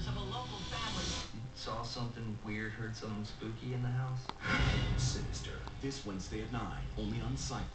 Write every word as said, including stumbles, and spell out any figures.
members of a local family saw something weird, heard something spooky in the house. Sinister, this Wednesday at nine, only on Sci-Fi.